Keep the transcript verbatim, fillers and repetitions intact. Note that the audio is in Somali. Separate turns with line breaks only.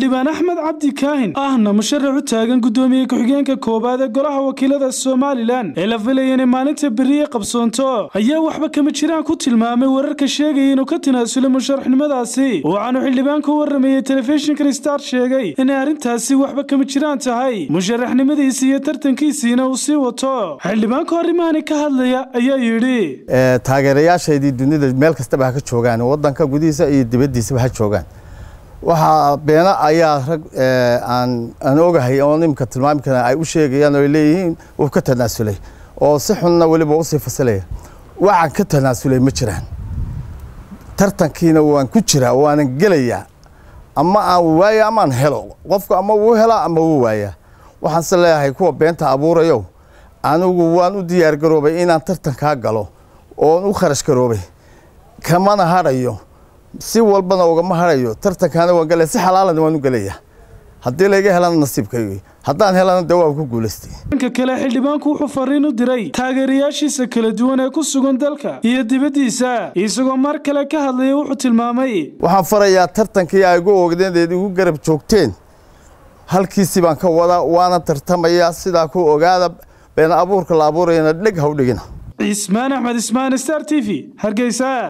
xildhibaan Axmed Cabdi Kaahin ahna musharax u taagan gudoomiye ku-xigeenka koobaad ee golaha wakiilada Soomaaliland ee la filayay in maalinta bariye qabsoonto ayaa waxba kama jiraan ku tilmaamay wararka sheegay inuu ka tanaasulay musharaxnimadaasi waxaanu xildhibaanku warramay telefishinka Star sheegay in arrintaasi waxba kama jiraan tahay musharaxnimadiisa iyo tartankiisina uu sii wato xildhibaanku arrimahan ka hadlaya ayaa yiri
ee taageerayaasheedii dunida meel kasta ba ka joogaan wadanka gudihiisa iyo dibadiisa ba joogaan waxa beena ayaa rag aan aan ogahay oo nimka tilmaamkana ay u sheegayaan oo leeyihiin uu ka tanaasulay oo si xunna waliba u sii fasalay waxaan ka tanaasulay ma jiraan tartankiina waan ku jiraa waan galaya ama aan waaya ama aan helo qofka ama uu hela ama uu waaya waxaan salahay kuwa beenta abuurayo anigu waan u diyaar garoobay inaan tartanka galo oo u kharash garoobay kamana harayo si walbana uga ma harayo tartankaana waan galay si xalaalan waan u galaya hadii laga helana nasiibkayga hadaan helana dawaab ku guuleystay
inka kale xildhibaanku wuxuu fariin u diray taageerayaashiisa kala duwan ee ku sugan dalka iyo dibadiisa isagoo mar kale ka hadlay wuxuu tilmaamay
waxaan farayaa tartankii ay ugu ogdeendeed ugu garab joogteen halkiisi baan ka wada waana tartamaya sida ku ogaada been abuurka la abuurayna dhig haw dhigina
Ismaan Axmed Ismaan Star T V Hargeysa.